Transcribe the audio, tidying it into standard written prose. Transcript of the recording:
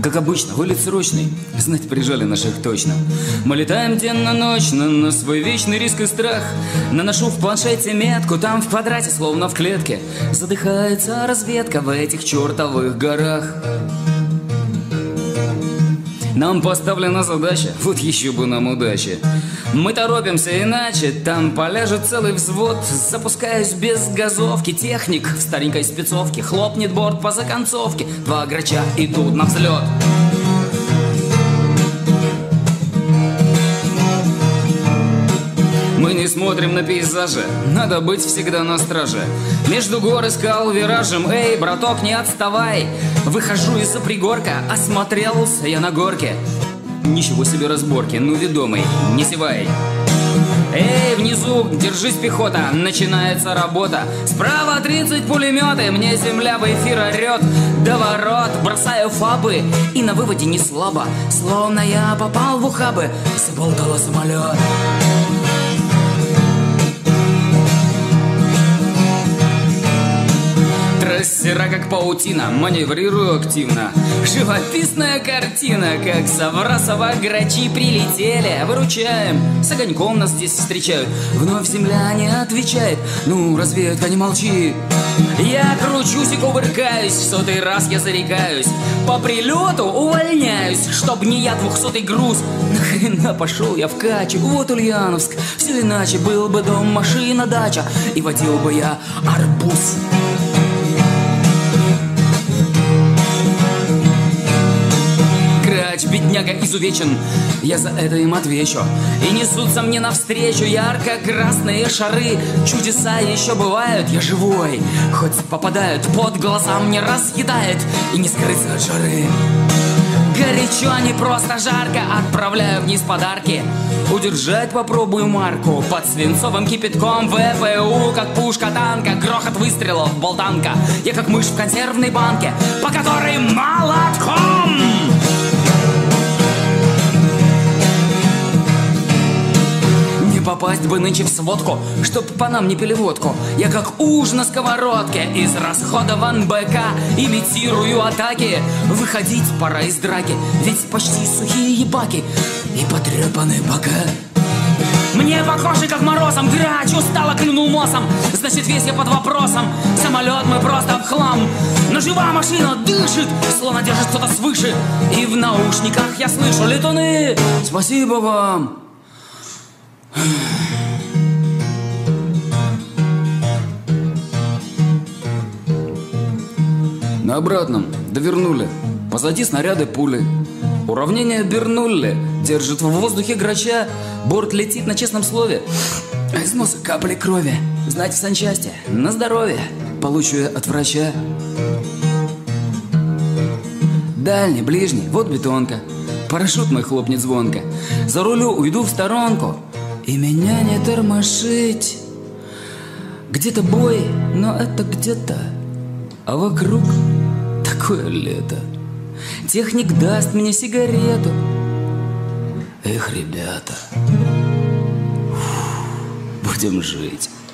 Как обычно, вылет срочный, знать, прижали наших точно. Мы летаем денно-ночно на свой вечный риск и страх. Наношу в планшете метку, там в квадрате, словно в клетке. Задыхается разведка в этих чертовых горах. Нам поставлена задача, вот еще бы нам удачи. Мы торопимся иначе, там поляжет целый взвод. Запускаюсь без газовки, техник в старенькой спецовке. Хлопнет борт по законцовке, 2 грача идут на взлет. Мы не смотрим на пейзажи, надо быть всегда на страже. Между гор и скал виражем, эй, браток, не отставай. Выхожу из-за пригорка, осмотрелся я на горке. Ничего себе разборки, ну ведомый, не зевай. Эй, внизу, держись, пехота, начинается работа. Справа 30 пулеметы, мне земля в эфир орет. До ворот бросаю фабы, и на выводе не слабо. Словно я попал в ухабы, заболтала самолет. Трассера как паутина, маневрирую активно. Живописная картина, как с Аврасова грачи прилетели. Выручаем, с огоньком нас здесь встречают. Вновь земля не отвечает, ну разведка не молчи. Я кручусь и кувыркаюсь, в 100-й раз я зарекаюсь. По прилету увольняюсь, чтоб не я 200-й груз. Нахрена пошел я в Качу, вот Ульяновск. Все иначе, был бы дом, машина, дача, и водил бы я арбуз. Бедняга изувечен, я за это им отвечу. И несутся мне навстречу ярко-красные шары. Чудеса еще бывают, я живой, хоть попадают под глаза, мне разъедает, и не скрыться от жары. Горячо, не просто жарко, отправляю вниз подарки. Удержать попробую марку под свинцовым кипятком. ВПУ, как пушка танка, грохот выстрелов, болтанка. Я как мышь в консервной банке, по которой молотком. Попасть бы нынче в сводку, чтоб по нам не пили водку. Я как уж на сковородке, из расходован БК, имитирую атаки. Выходить пора из драки, ведь почти сухие ебаки и потрепаны бока. Мне по коже как морозом, грач устало клюнул носом. Значит, весь я под вопросом, самолет мы просто в хлам. Но жива машина дышит, словно держит кто-то свыше. И в наушниках я слышу: летуны, спасибо вам. На обратном довернули, позади снаряды пули. Уравнение Бернулли держит в воздухе грача. Борт летит на честном слове, а из носа капли крови. Знать в санчасти, на здоровье, получу я от врача. Дальний, ближний, вот бетонка. Парашют мой хлопнет звонко. За рулю уйду в сторонку, и меня не тормошить. Где-то бой, но это где-то, а вокруг такое лето. Техник даст мне сигарету. Эх, ребята, будем жить.